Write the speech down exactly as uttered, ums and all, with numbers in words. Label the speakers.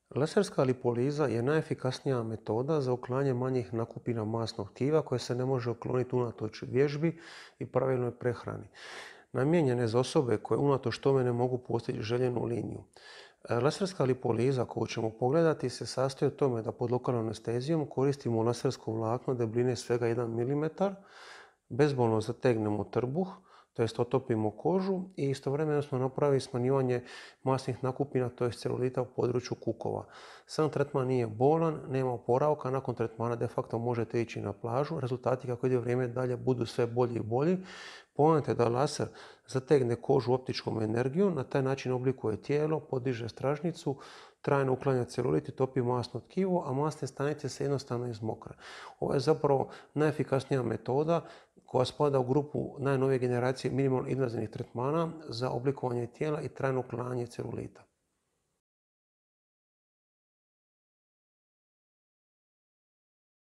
Speaker 1: Laserska lipoliza je najefikasnija metoda za uklanjanje manjih nakupina masnog tkiva koje se ne može ukloniti unatoč vježbi i pravilnoj prehrani. Namijenjene je za osobe koje unatoč tome ne mogu postići željenu liniju. E, Laserska lipoliza koju ćemo pogledati se sastoji od tome da pod lokalnom anestezijom koristimo lasersko vlakno debljine svega jedan milimetar, bezbolno zategnemo trbuh, to jest otopimo kožu i istovremeno smo napravili smanjivanje masnih nakupina, to jest celulita u području kukova. Sam tretman nije bolan, nema oporavka, nakon tretmana de facto možete ići na plažu. Rezultati kako ide vrijeme dalje budu sve bolji i bolji. Poanta je da laser zategne kožu optičkom energijom, na taj način oblikuje tijelo, podiže stražnicu, trajno uklanja celulit i topi masno tkivo, a masne stanice se jednostavno izmokre. Ovo je zapravo najefikasnija metoda koja spada u grupu najnovije generacije minimalno invazivnih tretmana za oblikovanje tijela i trajno uklanjanje celulita.